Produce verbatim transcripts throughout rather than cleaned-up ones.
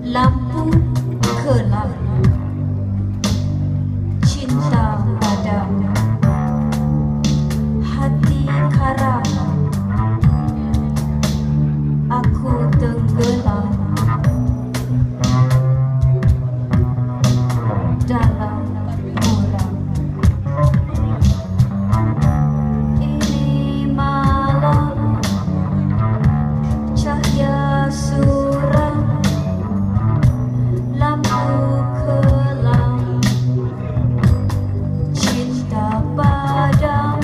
lampu kelam, cinta padam, hati karam, aku tenggelam dalam muram. Ini malam cahaya suram, lampu kelam, cinta padam,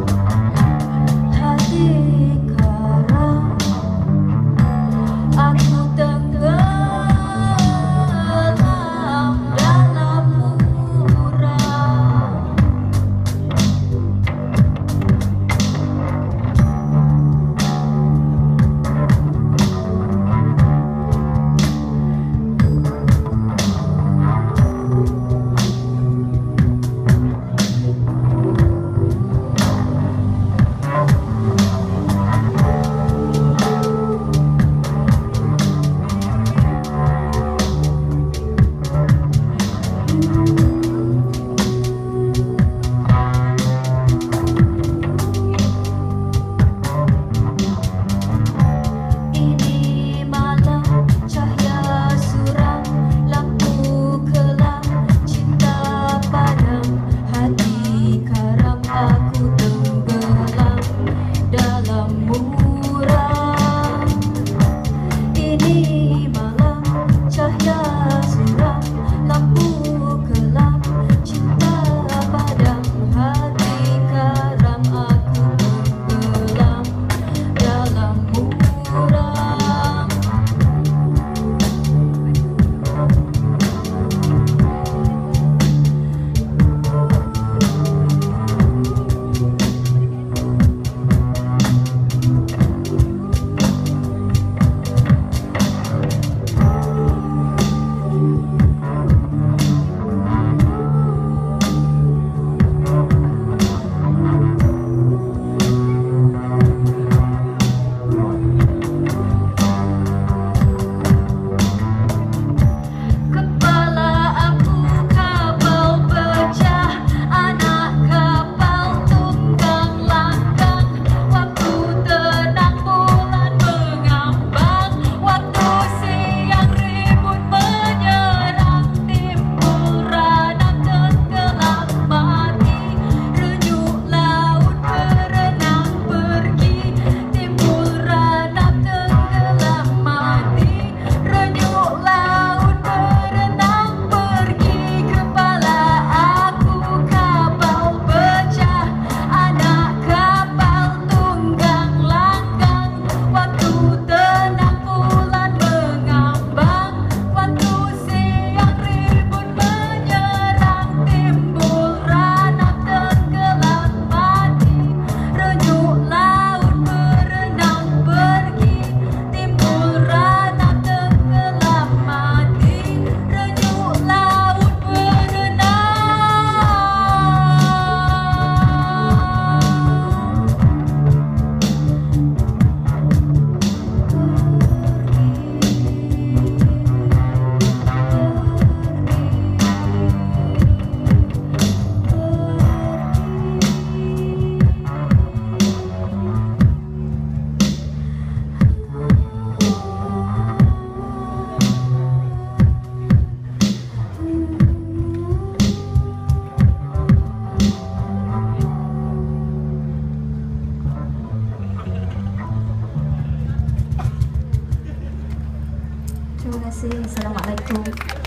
hati karam, aku tenggelam dalam muram. Ini malam cahaya suram, lampu kelam, cinta padam, hati karam, aku tenggelam dalam muram. Ini malam cahaya suram, lampu kelam, cinta padam, hati karam, aku tenggelam dalam muram. Kepala aku kapal pecah, anak kapal tunggang langgang, waktu tenang bulan mengambang, waktu siang ribut menyerang, timbul ranap tenggelam mati, renyuk laut berenang pergi, timbul ranap tenggelam mati, renyuk laut berenang pergi. Kepala aku kapal pecah, anak kapal tunggang langgang, waktu tenang bulan mengambang, waktu siang ribut menyerang, timbul ranap tenggelam mati, renyuk laut berenang pergi, timbul ranap tenggelam mati, renyuk laut berenang Terima kasih. Assalamualaikum.